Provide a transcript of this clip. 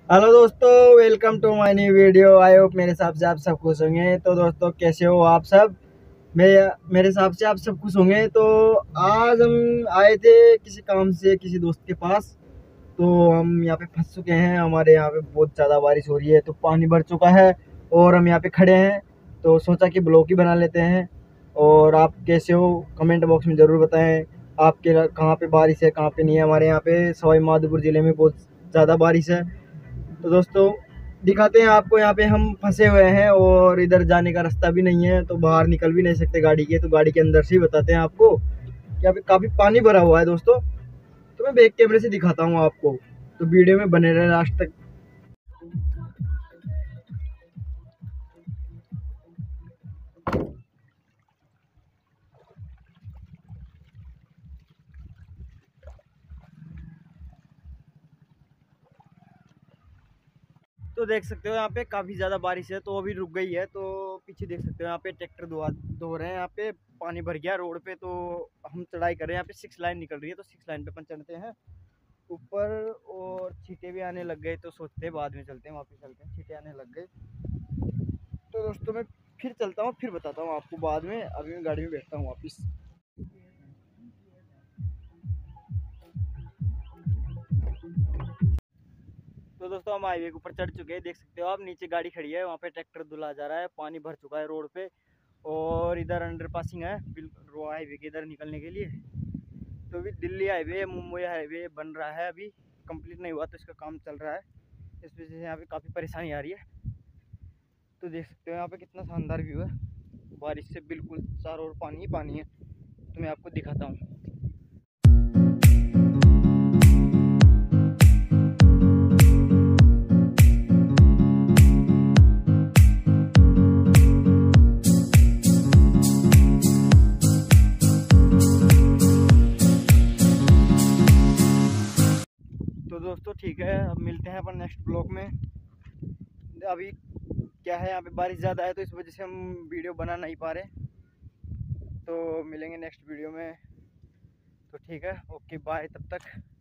Hello दोस्तों, welcome to my new video. I hope मेरे हिसाब से आप सब खुश होंगे। तो दोस्तों, कैसे हो आप सब? मैं मेरे हिसाब से आप सब खुश होंगे। तो आज हम आए थे किसी काम से किसी दोस्त के पास। तो हम यहाँ पे फंस चुके हैं। हमारे यहाँ पे बहुत ज़्यादा बारिश हो रही है, तो पानी भर चुका है और हम यहाँ पे खड़े हैं। तो सोचा कि ब्लॉग ही बना लेते हैं। और आप कैसे हो, कमेंट बॉक्स में ज़रूर बताएं। आपके कहाँ पे बारिश है, कहाँ पे नहीं है। हमारे यहाँ पे सवाई माधोपुर ज़िले में बहुत ज़्यादा बारिश है। तो दोस्तों, दिखाते हैं आपको। यहाँ पे हम फंसे हुए हैं और इधर जाने का रास्ता भी नहीं है, तो बाहर निकल भी नहीं सकते गाड़ी के। तो गाड़ी के अंदर से ही बताते हैं आपको कि यहाँ पे काफ़ी पानी भरा हुआ है दोस्तों। तो मैं बैक कैमरे से दिखाता हूँ आपको, तो वीडियो में बने रहे लास्ट तक। तो देख सकते हो यहाँ पे काफ़ी ज़्यादा बारिश है, तो अभी रुक गई है। तो पीछे देख सकते हो यहाँ पे ट्रैक्टर धो रहे हैं। यहाँ पे पानी भर गया रोड पे, तो हम चढ़ाई कर रहे हैं। यहाँ पे 6 लाइन निकल रही है, तो 6 लाइन पे अपन चढ़ते हैं ऊपर। और छींटे भी आने लग गए, तो सोचते हैं बाद में चलते हैं, वापस चलते हैं। छींटे आने लग गए। तो दोस्तों, मैं फिर चलता हूँ, फिर बताता हूँ आपको बाद में। अभी मैं गाड़ी में बैठता हूँ वापस। तो दोस्तों, हम हाईवे के ऊपर चढ़ चुके हैं। देख सकते हो आप, नीचे गाड़ी खड़ी है, वहाँ पे ट्रैक्टर धुला जा रहा है। पानी भर चुका है रोड पे। और इधर अंडर पासिंग है बिल्कुल हाईवे के इधर निकलने के लिए। तो अभी दिल्ली हाईवे मुंबई हाईवे बन रहा है, अभी कंप्लीट नहीं हुआ, तो इसका काम चल रहा है। इस वजह से यहाँ पे काफ़ी परेशानी आ रही है। तो देख सकते हो यहाँ पे कितना शानदार व्यू है। बारिश से बिल्कुल चारों ओर पानी ही पानी है। तो मैं आपको दिखाता हूँ। तो दोस्तों, ठीक है, अब मिलते हैं अपन नेक्स्ट ब्लॉग में। अभी क्या है, यहाँ पे बारिश ज़्यादा है, तो इस वजह से हम वीडियो बना नहीं पा रहे। तो मिलेंगे नेक्स्ट वीडियो में। तो ठीक है, ओके बाय तब तक।